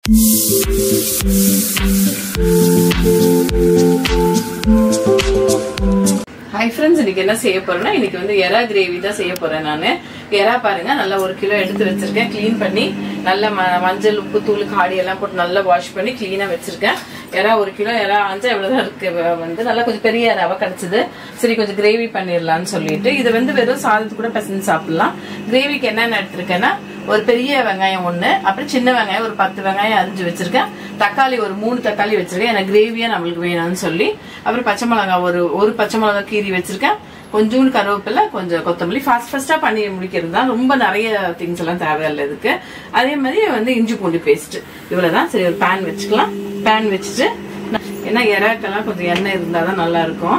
Hi friends, இன்னைக்கு என்ன செய்ய போறேன்னா இன்னைக்கு வந்து எறா கிரேவி தான் செய்ய போறேன் நானு. எறா பாருங்க நல்லா 1 கிலோ எடுத்து வச்சிருக்கேன். க்ளீன் பண்ணி நல்ல மஞ்சள் உப்பு தூள் காடி எல்லாம் போட்டு நல்லா வாஷ் பண்ணி க்ளீனா வச்சிருக்கேன். எறா 1 கிலோ எறா ஆஞ்சா எவ்வளவுதான் இருக்கு வந்து நல்லா கொஞ்சம் பெரிய எறாவா கிடைச்சது. சரி கொஞ்சம் கிரேவி பண்ணிடலாம்னு சொல்லிட்டு இது வந்து வெறும் சாதத்து கூட பிசைஞ்சு சாப்பிடலாம். கிரேவிக்கு என்னென்ன எடுத்திருக்கேன்னா ஒரு பெரிய வெங்காயம் 1, அப்புறம் சின்ன வெங்காயம் ஒரு 10 வெங்காயம் அரிஞ்சு வச்சிருக்கேன். தக்காளி ஒரு 3 தக்காளி வச்சிருக்கேன். எனக்கு கிரேவியா நம்மளுக்கு வேணும்னு சொல்லி. அப்புறம் பச்சை மிளகாய் ஒரு பச்சை மிளகாய் கீரி வச்சிருக்கேன். கொஞ்சோண்டு கருவேப்பிலை, கொஞ்சம் கொத்தமல்லி. ஃபாஸ்டா பண்ணி முடிக்கிறது தான். ரொம்ப நிறைய திங்ஸ் எல்லாம் தேவையில்லை இதுக்கு. அதே மாதிரி வந்து இஞ்சி பூண்டு பேஸ்ட் இவ்வளவுதான். சரி ஒரு பேன் வச்சுக்கலாம். பேன் வச்சுட்டு ஏன்னா எறாக்கெல்லாம் கொஞ்சம் எண்ணெய் இருந்தாதான் நல்லா இருக்கும்.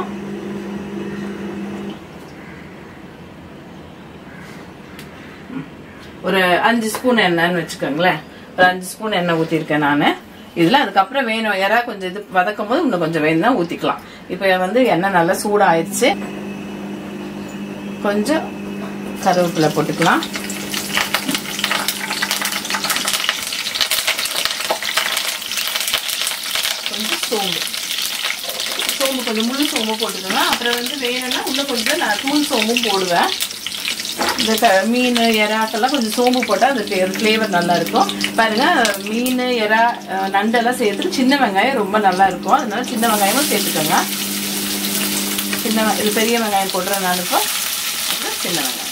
ஒரு 5 ஸ்பூன் எண்ணெய்னு வச்சுக்கோங்களேன். ஒரு 5 ஸ்பூன் எண்ணெய் ஊத்திருக்கேன் நானு இதுல. அதுக்கப்புறம் வேணும் எறா கொஞ்சம் இது வதக்கும் போது இன்னும் கொஞ்சம் வேணும்னா ஊத்திக்கலாம். இப்ப வந்து எண்ணெய் நல்லா சூடாயிருச்சு. கொஞ்சம் கருவேப்பிலை போட்டுக்கலாம். கொஞ்சம் சோம்பு கொஞ்சம் முழு சோம்பு போட்டுக்கலாம். அப்புறம் வந்து வேணும்னா இன்னும் கொஞ்சம் நான் தூள் சோம்பும் போடுவேன். இந்த மீன் எறாக்கெல்லாம் கொஞ்சம் சோம்பு போட்டால் அதுக்கு ஃப்ளேவர் நல்லா இருக்கும். பாருங்க மீன் எறா நண்டெல்லாம் சேர்த்துட்டு சின்ன வெங்காயம் ரொம்ப நல்லா இருக்கும். அதனால சின்ன வெங்காயமும் சேர்த்துக்கோங்க. இது பெரிய வெங்காயம் போடுறேன் நான். இப்போ அப்புறம் சின்ன வெங்காயம்,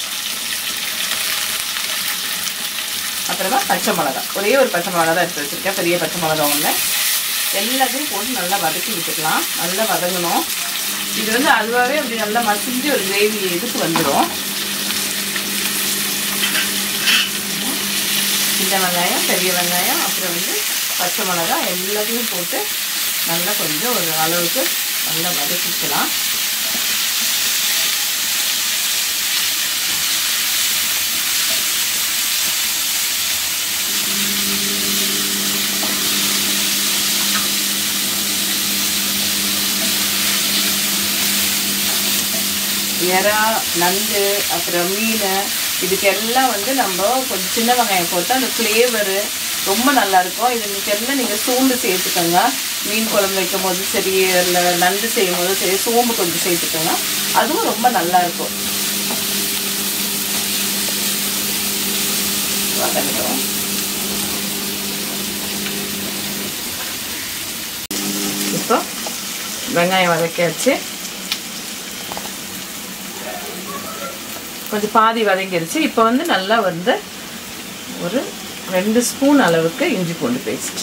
அப்புறமா பச்சை மிளகாய் ஒரே ஒரு பச்சை மிளகா தான் எடுத்து வச்சிருக்கேன். பெரிய பச்சை மிளகா 1. எல்லாத்தையும் போட்டு நல்லா வதக்கி விட்டுக்கலாம். நல்லா வதங்கணும். இது வந்து அதுவாகவே அப்படி நல்லா மசிஞ்சு ஒரு கிரேவி இதுக்கு வந்துடும். சின்ன வெங்காயம், பெரிய வெங்காயம், அப்புறம் வந்து பச்சை மிளகாய் எல்லாத்தையும் போட்டு நல்லா கொஞ்சம் ஒரு அளவுக்கு நல்லா வதக்கிக்கலாம். எறா நண்டு அப்புறம் மீன் இதுக்கெல்லாம் வந்து நம்ம கொஞ்சம் சின்ன வெங்காயம் போட்டு அந்த ஃப்ளேவரு ரொம்ப நல்லா இருக்கும். இதுக்கெல்லாம் நீங்கள் சோம்பு சேர்த்துக்கோங்க. மீன் குழம்பு வைக்கும் போது சரி, இல்லை நண்டு செய்யும் போது சரி, சோம்பு கொஞ்சம் சேர்த்துக்கோங்க. அதுவும் ரொம்ப நல்லா இருக்கும். வதங்கட்டும். இப்போ வெங்காயம் வதக்கியாச்சு. கொஞ்சம் பாதி வதங்கிருச்சு. இப்போ வந்து நல்லா வந்து ஒரு 2 ஸ்பூன் அளவுக்கு இஞ்சி பூண்டு பேஸ்ட்,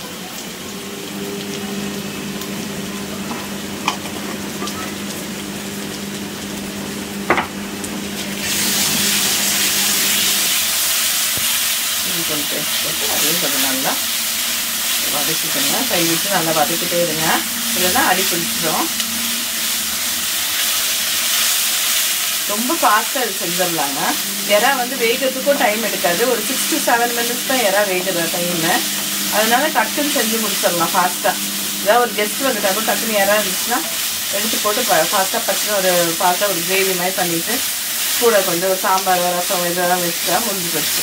போட்டு அதையும் கொஞ்சம் நல்லா வதக்கிக்கோங்க. கை விட்டு நல்லா வதக்கிட்டே இருங்க, இல்லைன்னா அடி பிடிச்சிடும். ரொம்ப ஃபாஸ்ட்டாக இது செஞ்சிடலாங்க. எறா வந்து வேகிறதுக்கும் டைம் எடுக்காது. ஒரு 6 to 7 minutes தான் எறா வேகிற டைமு. அதனால டக்குன்னு செஞ்சு முடிச்சிடலாம் ஃபாஸ்ட்டாக. ஏதாவது ஒரு கெஸ்ட் வந்துட்டாலும் டக்குன்னு எறா இருந்துச்சுன்னா எடுத்து போட்டு ஃபாஸ்ட்டாக பச்சு ஒரு ஃபாஸ்ட்டாக ஒரு கிரேவி மாதிரி பண்ணிவிட்டு கூட கொஞ்சம் ஒரு சாம்பார் ரசம் இதெல்லாம் வச்சுட்டா முடிஞ்சு போச்சு.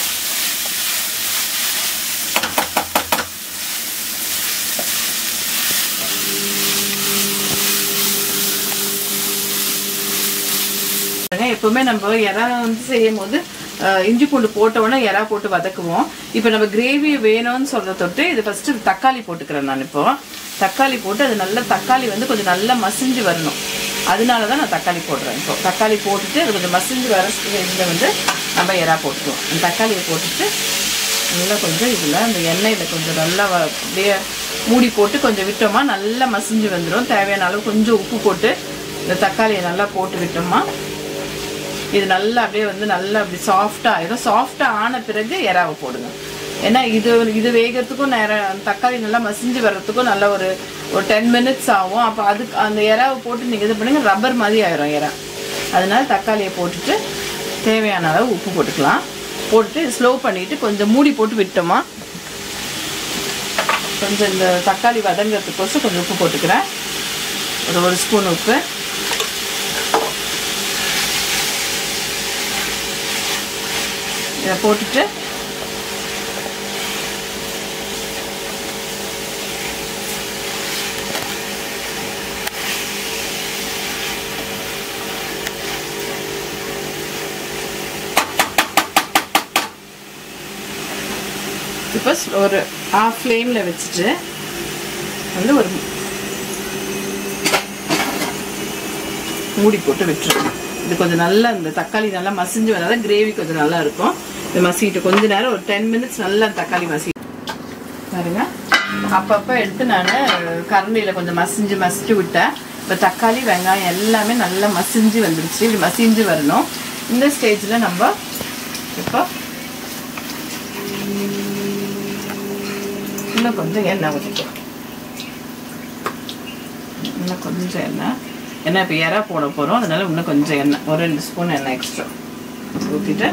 எப்பவுமே நம்ம எறா வந்து செய்யும் போது இஞ்சி பூண்டு போட்ட உடனே எறா போட்டு வதக்குவோம். இப்போ நம்ம கிரேவி வேணும்னு சொல்ற தொட்டு இது ஃபர்ஸ்ட் தக்காளி போட்டுக்கிறேன் நான். இப்போ தக்காளி போட்டு அது நல்லா தக்காளி வந்து கொஞ்சம் நல்லா மசிஞ்சு வரணும். அதனாலதான் நான் தக்காளி போடுறேன். இப்போ தக்காளி போட்டுட்டு அது கொஞ்சம் மசிஞ்சு வர ஸ்டேஜில் வந்து நம்ம எறா போட்டுக்குவோம். அந்த தக்காளியை போட்டுட்டு நல்லா கொஞ்சம் இதில் அந்த எண்ணெயில் கொஞ்சம் நல்லா அப்படியே மூடி போட்டு கொஞ்சம் விட்டோமா நல்லா மசிஞ்சு வந்துடும். தேவையான அளவு கொஞ்சம் உப்பு போட்டு இந்த தக்காளியை நல்லா போட்டு விட்டோமா இது நல்லா அப்படியே வந்து நல்லா அப்படி சாஃப்டா ஆயிடும். சாஃப்டா ஆன பிறகு எறாவை போடுங்க. ஏன்னா இது வேகிறதுக்கும் நேரம், தக்காளி நல்லா மசிஞ்சு வர்றதுக்கும் நல்லா ஒரு 10 minutes ஆகும். அப்போ அதுக்கு அந்த எறாவை போட்டு நீங்கள் இது பண்ணுங்க, ரப்பர் மாதிரி ஆயிரும் எறா. அதனால தக்காளியை போட்டுட்டு தேவையான அளவு உப்பு போட்டுக்கலாம். போட்டுட்டு ஸ்லோ பண்ணிட்டு கொஞ்சம் மூடி போட்டு விட்டோமா கொஞ்சம் இந்த தக்காளி வதங்கிறதுக்கோசம் கொஞ்சம் உப்பு போட்டுக்கிறேன். ஒரு 1 ஸ்பூன் உப்பு. இதை போட்டுட்டு இப்போ ஒரு ஆஃப் ஃப்ளேமில் வச்சுட்டு வந்து ஒரு மூடி போட்டு விட்டுருக்கணும். இது கொஞ்சம் நல்லா இந்த தக்காளி நல்லா மசிஞ்சு வந்தால் கிரேவி கொஞ்சம் நல்லா இருக்கும். இது மசிட்டு கொஞ்ச நேரம் ஒரு 10 minutes நல்லா தக்காளி மசி பாருங்க. அப்பப்போ எடுத்து நான் கரண்டியில் கொஞ்சம் மசிச்சு விட்டேன். இப்போ தக்காளி வெங்காயம் எல்லாமே நல்லா மசிஞ்சு வந்துருச்சு. இப்படி மசிஞ்சு வரணும். இந்த ஸ்டேஜில் நம்ம இப்போ இன்னும் கொஞ்சம் எண்ணெய் ஊற்றிக்கலாம். இன்னும் கொஞ்சம் எண்ணெய் இப்போ இறா போட போகிறோம். அதனால இன்னும் கொஞ்சம் எண்ணெய், ஒரு 2 ஸ்பூன் எண்ணெய் எக்ஸ்ட்ரா ஊற்றிட்டு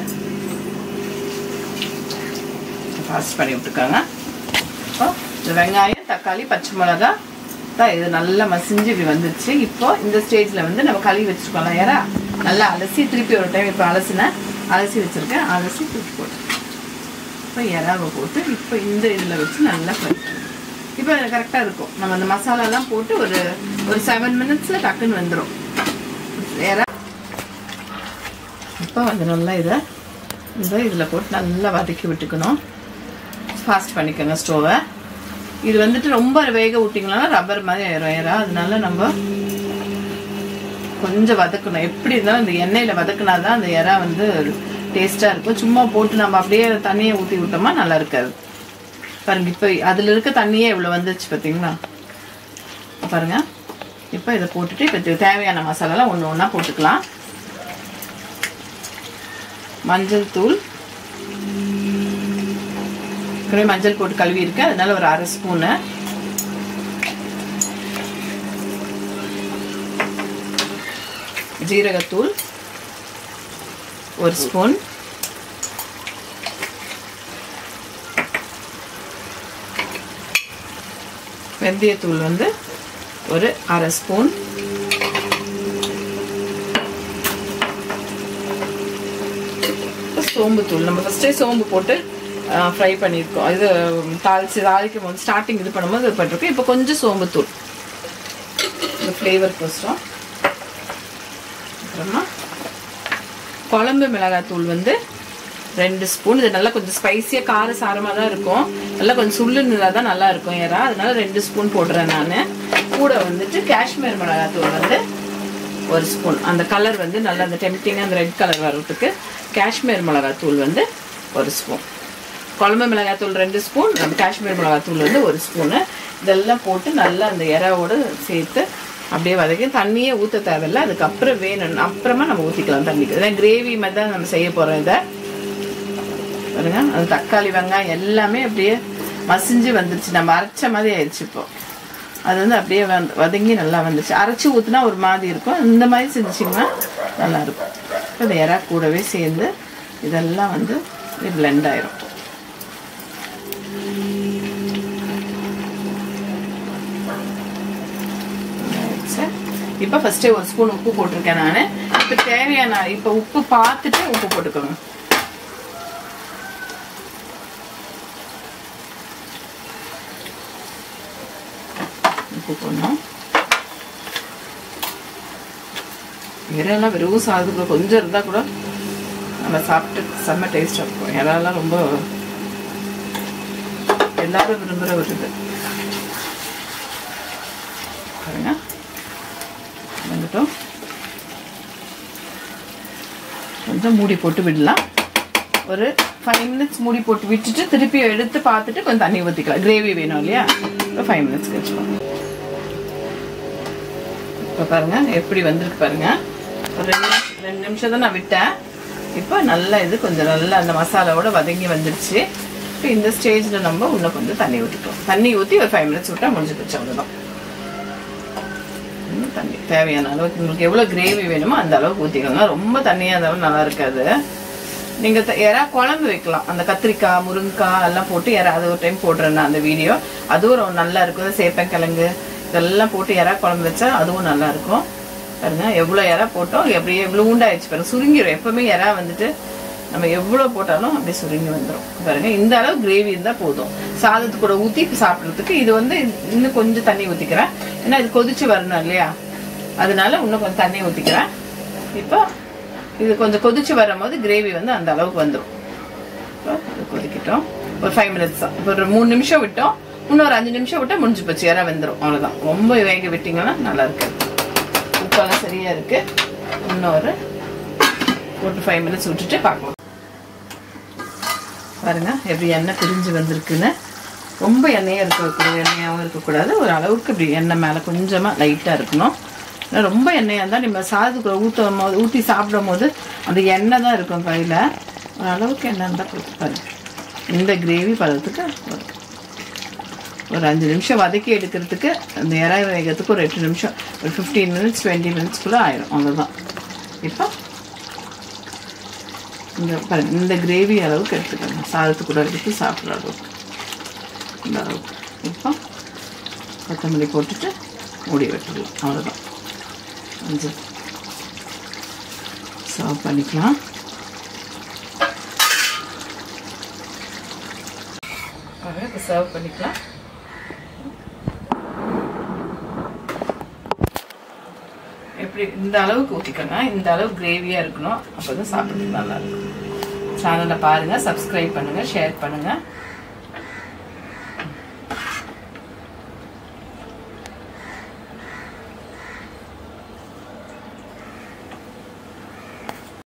ஃபாஸ்ட் பண்ணி விட்டுருக்காங்க. இப்போ இந்த வெங்காயம் தக்காளி பச்சை மிளகா தான் இது நல்லா மசிஞ்சு இப்படி வந்துருச்சு. இப்போ இந்த ஸ்டேஜில் வந்து நம்ம கழுவி வச்சுருக்கோம்ல இறா, நல்லா அலசி திருப்பி ஒரு டைம் இப்போ அலசி வச்சுருக்கேன். அலசி தூக்கி போட்டு இப்போ இறாவை போட்டு இப்போ இந்த இதில் வச்சு நல்லா ஃப்ரை பண்ணி இப்போ அது கரெக்டாக இருக்கும். நம்ம அந்த மசாலாலாம் போட்டு ஒரு 7 minutes டக்குன்னு வந்துடும் இறா. இப்போ வந்து நல்லா இதில் போட்டு நல்லா வதக்கி விட்டுக்கணும். ஃபாஸ்ட் பண்ணிக்கோங்க ஸ்டோவை. இது வந்துட்டு ரொம்ப வேக விட்டிங்கன்னா ரப்பர் மாதிரி ஆயிரும் இறா. அதனால நம்ம கொஞ்சம் வதக்கணும். எப்படி இருந்தாலும் இந்த எண்ணெயில் வதக்குனாதான் அந்த இறா வந்து டேஸ்ட்டாக இருக்கும். சும்மா போட்டு நம்ம அப்படியே தண்ணியை ஊற்றி விட்டோமா நல்லா இருக்காது. பாருங்க, இப்போ அதில் இருக்க தண்ணியே இவ்வளோ வந்துருச்சு பார்த்தீங்களா. பாருங்க, இப்போ இதை போட்டுட்டு இப்போ தேவையான மசாலாலாம் ஒன்று ஒன்றா போட்டுக்கலாம். மஞ்சள் தூள், மஞ்சள் போட்டு கழுவி இருக்கு, அதனால ஒரு 1/2 ஸ்பூனு. ஜீரகத்தூள் 1 ஸ்பூன். வெந்தயத்தூள் வந்து ஒரு 1/2 ஸ்பூன். சோம்புத்தூள் நம்ம ஃபர்ஸ்டே சோம்பு போட்டு ஃப்ரை பண்ணியிருக்கோம். இது தாளிக்கும் போது ஸ்டார்டிங் இது பண்ணும்போது இது பண்ணிருக்கோம். இப்போ கொஞ்சம் சோம்புத்தூள் இந்த ஃப்ளேவர் கோசரம். அப்புறமா குழம்பு மிளகாத்தூள் வந்து 2 ஸ்பூன். இது நல்லா கொஞ்சம் ஸ்பைஸியாக கார சாரமாக தான் இருக்கும். நல்லா கொஞ்சம் சுள்ளுன்னு தான் நல்லா இருக்கும் ஏறா. அதனால 2 ஸ்பூன் போடுறேன் நான். கூட வந்துட்டு காஷ்மீர் மிளகாத்தூள் வந்து 1 ஸ்பூன். அந்த கலர் வந்து நல்லா அந்த டெம்ப்டிங்காக அந்த ரெட் கலர் வர்றதுக்கு காஷ்மீர் மிளகாத்தூள் வந்து 1 ஸ்பூன். குழம்பு மிளகாத்தூள் 2 ஸ்பூன், நம்ம காஷ்மீர் மிளகாத்தூள் வந்து 1 ஸ்பூனு. இதெல்லாம் போட்டு நல்லா அந்த இறாவோடு சேர்த்து அப்படியே வதக்கி தண்ணியே ஊற்ற தேவையில்லை. அதுக்கப்புறம் வேணும் அப்புறமா நம்ம ஊற்றிக்கலாம் தண்ணிக்கு. இதான் கிரேவி மாதிரி தான் நம்ம செய்ய போகிறோம். இதை பாருங்க, அது தக்காளி வெங்காயம் எல்லாமே அப்படியே மசிஞ்சு வந்துருச்சு. நம்ம அரைச்ச மாதிரி ஆயிடுச்சு. இப்போ அது வந்து அப்படியே வதங்கி நல்லா வந்துச்சு. அரைச்சி ஊற்றினா ஒரு மாதிரி இருக்கும். இந்த மாதிரி செஞ்சிங்கன்னா நல்லாயிருக்கும். இப்போ இறா கூடவே சேர்ந்து இதெல்லாம் வந்து பிளெண்ட் ஆயிரும். இப்போ ஃபர்ஸ்டே 1 ஸ்பூன் உப்பு போட்டிருக்கேன் நான். இப்போ தேவையான இப்போ உப்பு பார்த்துட்டு உப்பு போட்டுக்கோங்க. உப்பு போடணும். இறாலாம் வெறும் சாதத்துக்குள்ள கொஞ்சம் இருந்தால் கூட நம்ம சாப்பிட்டு செம்ம டேஸ்டாக இருக்கும். இறாலாம் ரொம்ப எல்லாரும் விரும்புகிற ஒரு இது. பாருங்க, வந்துட்டோம். கொஞ்சம் மூடி போட்டு விடலாம். ஒரு 5 minutes மூடி போட்டு விட்டுட்டு திருப்பி எடுத்து பார்த்துட்டு கொஞ்சம் தண்ணி ஊற்றிக்கலாம். கிரேவி வேணும் இல்லையா, ஒரு 5 minutes வச்சுக்கலாம். இப்போ பாருங்க எப்படி வந்திருக்கு பாருங்க. ஒரு 2 நிமிஷம் தான் நான் விட்டேன். இப்போ நல்லா இது கொஞ்சம் நல்லா அந்த மசாலாவோட வதங்கி வந்துடுச்சு. இப்போ இந்த ஸ்டேஜில் நம்ம இன்னும் கொஞ்சம் தண்ணி ஊற்றிக்கலாம். தண்ணி ஊற்றி ஒரு 5 minutes விட்டால் முடிஞ்சு போச்சு. அவ்வளோதான். தண்ணி தேவையான அளவுக்கு உங்களுக்கு எவ்வளோ கிரேவி வேணுமோ அந்த அளவுக்கு ஊற்றிக்கோங்க. ரொம்ப தண்ணியாக இருந்தாலும் நல்லா இருக்காது. நீங்கள் யாரா குழம்பு வைக்கலாம். அந்த கத்திரிக்காய் முருங்கைக்காய் எல்லாம் போட்டு யாரா அது ஒரு டைம் போடுறேன் நான் அந்த வீடியோ. அதுவும் நல்லா இருக்கும். சேப்பங்கிழங்கு இதெல்லாம் போட்டு யாரா குழம்பு வச்சா அதுவும் நல்லா இருக்கும். பாருங்க எவ்வளோ இறா போட்டோம், எப்படி எவ்வளோ உண்டாயிடுச்சு பாருங்க. சுருங்கிடும். எப்பவுமே இறா வந்துட்டு நம்ம எவ்வளோ போட்டாலும் அப்படியே சுருங்கி வந்துடும். பாருங்க இந்த அளவு கிரேவி இருந்தால் போதும். சாதத்து கூட ஊற்றி சாப்பிட்றதுக்கு. இது வந்து இன்னும் கொஞ்சம் தண்ணி ஊற்றிக்கிறேன். ஏன்னா இது கொதிச்சு வரணும் இல்லையா, அதனால இன்னும் கொஞ்சம் தண்ணி ஊற்றிக்கிறேன். இப்போ இது கொஞ்சம் கொதிச்சு வரும்போது கிரேவி வந்து அந்த அளவுக்கு வந்துடும். இப்போ அது கொதிக்கிட்டோம். ஒரு 5 minutes தான். இப்போ ஒரு 3 நிமிஷம் விட்டோம், இன்னொரு 5 நிமிஷம் விட்டா முடிஞ்சு போச்சு, இறா வெந்துடும். அவ்வளோதான். ரொம்ப வேக விட்டிங்கன்னா நல்லா இருக்கு. உப்பெல்லாம் சரியா இருக்கு. இன்னொரு 4 to 5 minutes விட்டுட்டு பார்க்கலாம். பாருங்க எப்படி எண்ணெய் பிரிஞ்சு வந்திருக்குன்னு. ரொம்ப எண்ணெயாக இருக்கக்கூடாது, எண்ணெயாகவும் இருக்கக்கூடாது. ஒரு அளவுக்கு இப்படி எண்ணெய் மேலே கொஞ்சமாக லைட்டாக இருக்கணும். ரொம்ப எண்ணெயாக இருந்தால் நம்ம சாதத்துக்குள்ள ஊற்றி சாப்பிடும் போது அந்த எண்ணெய் தான் இருக்கும் கையில். ஒரு அளவுக்கு எண்ணெய் இருந்தால் கொடுத்துப்பாரு. இந்த கிரேவி பதத்துக்கு ஒரு 5 நிமிஷம் வதக்கி எடுக்கிறதுக்கு, அந்த இறா வேகத்துக்கு ஒரு 8 நிமிஷம், ஒரு 15 minutes 20 minutesக்குள்ளே ஆயிடும். அவ்வளோதான். இப்போ இந்த கிரேவி அளவுக்கு எடுத்துக்கணும், சாதத்துக்கூட எடுத்து சாப்பிட்ற அளவுக்கு இந்த அளவுக்கு. இப்போ கொத்தமல்லி போட்டுட்டு மூடி விட்டுடலாம். அவ்வளோதான். கொஞ்சம் சர்வ் பண்ணிக்கலாம். இப்போ சர்வ் பண்ணிக்கலாம். எப்படி இந்த அளவுக்கு ஊற்றிக்கோங்க. இந்த அளவுக்கு கிரேவியாக இருக்கணும், அப்போ தான் சாப்பிட்றதுக்கு நல்லா இருக்கும். சேனலை பாருங்கள், சப்ஸ்கிரைப் பண்ணுங்கள், ஷேர் பண்ணுங்கள்.